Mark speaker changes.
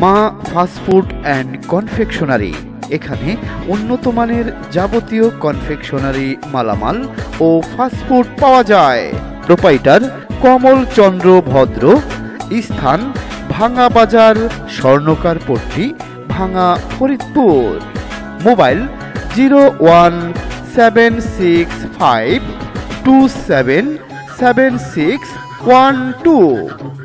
Speaker 1: মা fast food and confectionery. এখানে উন্নত মানের যাবতীয় কনফেকশনারি মালামাল ও ফাস্টফুড পাওয়া যায়। প্রোপাইটার কমল চন্দ্র ভদ্র, স্থান ভাঙা বাজার, স্বর্ণকার পট্টি, ভাঙা, ফরিদপুর। মোবাইল 01765277612।